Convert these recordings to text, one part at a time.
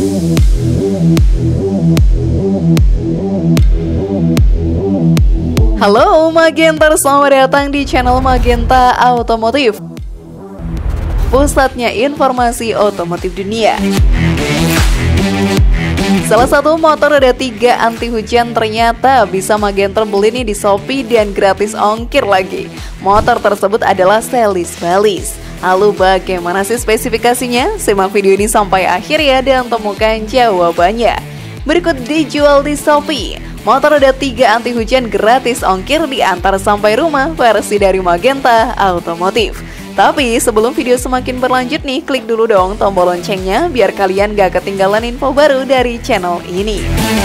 Halo Magenter, selamat datang di channel Magenta Automotive, pusatnya informasi otomotif dunia. Salah satu motor roda 3 anti hujan ternyata bisa Magenter beli nih di Shopee dan gratis ongkir lagi. Motor tersebut adalah Celis Balis. Lalu bagaimana sih spesifikasinya? Simak video ini sampai akhir ya dan temukan jawabannya. Berikut dijual di Shopee. Motor roda 3 anti hujan gratis ongkir diantar sampai rumah versi dari Magenta Automotive. Tapi sebelum video semakin berlanjut nih, klik dulu dong tombol loncengnya biar kalian gak ketinggalan info baru dari channel ini.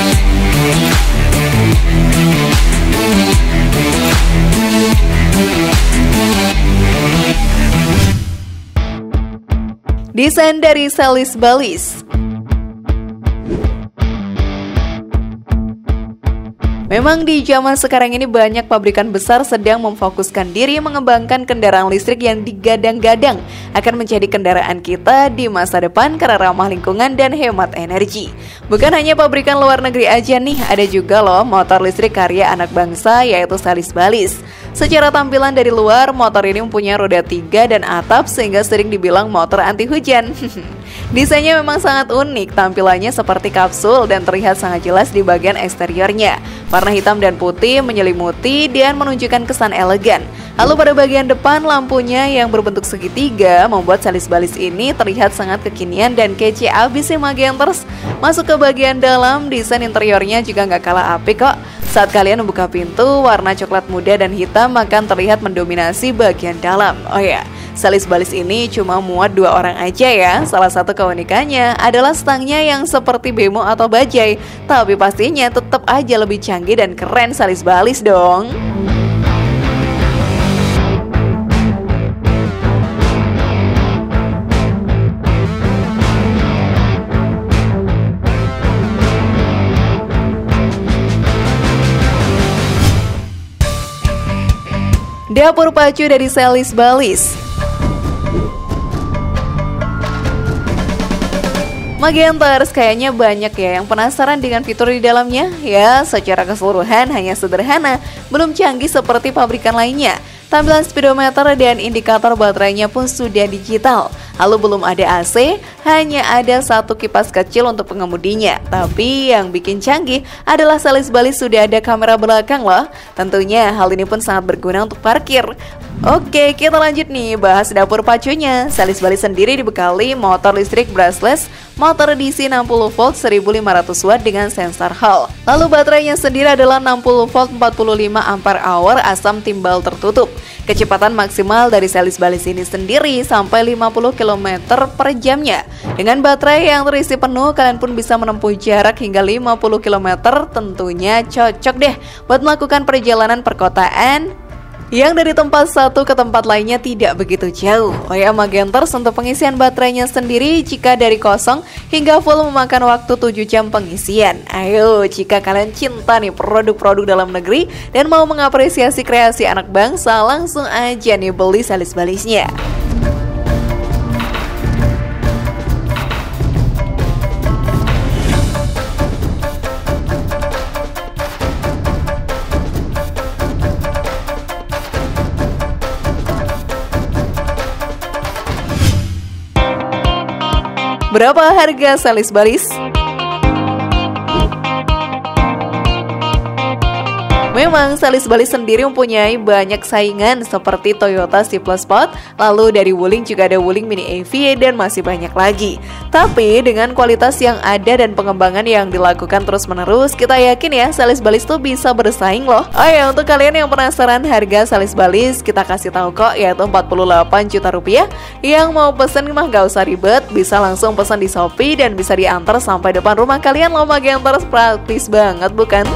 Desain dari Celis Balis. Memang di zaman sekarang ini banyak pabrikan besar sedang memfokuskan diri mengembangkan kendaraan listrik yang digadang-gadang akan menjadi kendaraan kita di masa depan karena ramah lingkungan dan hemat energi. Bukan hanya pabrikan luar negeri aja nih, ada juga loh motor listrik karya anak bangsa yaitu Celis Balis. Secara tampilan dari luar, motor ini mempunyai roda 3 dan atap sehingga sering dibilang motor anti hujan. Desainnya memang sangat unik, tampilannya seperti kapsul dan terlihat sangat jelas di bagian eksteriornya. Warna hitam dan putih menyelimuti dan menunjukkan kesan elegan. Lalu pada bagian depan, lampunya yang berbentuk segitiga membuat Celis Balis ini terlihat sangat kekinian dan kece abis sih Magenters. Masuk ke bagian dalam, desain interiornya juga nggak kalah apik kok. Saat kalian membuka pintu, warna coklat muda dan hitam akan terlihat mendominasi bagian dalam. Oh ya, Celis Balis ini cuma muat 2 orang aja ya. Salah satu keunikannya adalah stangnya yang seperti bemo atau bajai. Tapi pastinya tetap aja lebih canggih dan keren Celis Balis dong. Dapur pacu dari Celis Balis. Magenters, kayaknya banyak ya yang penasaran dengan fitur di dalamnya. Ya, secara keseluruhan hanya sederhana, belum canggih seperti pabrikan lainnya. Tampilan speedometer dan indikator baterainya pun sudah digital. Lalu belum ada AC, hanya ada satu kipas kecil untuk pengemudinya. Tapi yang bikin canggih adalah Celis Balis sudah ada kamera belakang loh. Tentunya hal ini pun sangat berguna untuk parkir. Oke, kita lanjut nih bahas dapur pacunya. Celis Balis sendiri dibekali motor listrik brushless, motor DC 60 volt 1500 watt dengan sensor Hall. Lalu baterainya sendiri adalah 60 volt 45 ampere hour asam timbal tertutup. Kecepatan maksimal dari Celis Balis ini sendiri sampai 50 km per jamnya. Dengan baterai yang terisi penuh, kalian pun bisa menempuh jarak hingga 50 km. Tentunya cocok deh buat melakukan perjalanan perkotaan yang dari tempat satu ke tempat lainnya tidak begitu jauh. Oh ya Magenters, untuk pengisian baterainya sendiri jika dari kosong hingga full memakan waktu 7 jam pengisian. Ayo, jika kalian cinta nih produk-produk dalam negeri dan mau mengapresiasi kreasi anak bangsa, langsung aja nih beli Celis Balisnya. Berapa harga Celis Balis? Memang Celis Balis sendiri mempunyai banyak saingan seperti Toyota C+ Sport, lalu dari Wuling juga ada Wuling Mini EV dan masih banyak lagi. Tapi dengan kualitas yang ada dan pengembangan yang dilakukan terus-menerus, kita yakin ya Celis Balis tuh bisa bersaing loh. Oh ya, untuk kalian yang penasaran harga Celis Balis, kita kasih tahu kok, yaitu 48 juta rupiah. Yang mau pesen mah gak usah ribet, bisa langsung pesan di Shopee dan bisa diantar sampai depan rumah kalian loh Magenters. Praktis banget bukan?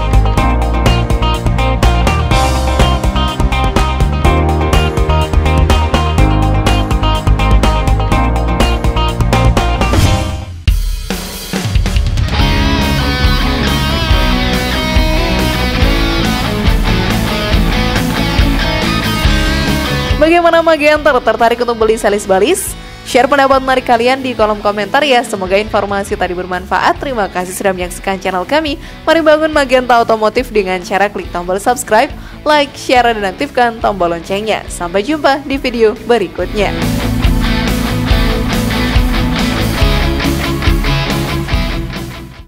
Bagaimana Magenter, tertarik untuk beli Celis Balis? Share pendapat menarik kalian di kolom komentar ya. Semoga informasi tadi bermanfaat. Terima kasih sudah menyaksikan channel kami. Mari bangun Magenta Otomotif dengan cara klik tombol subscribe, like, share, dan aktifkan tombol loncengnya. Sampai jumpa di video berikutnya.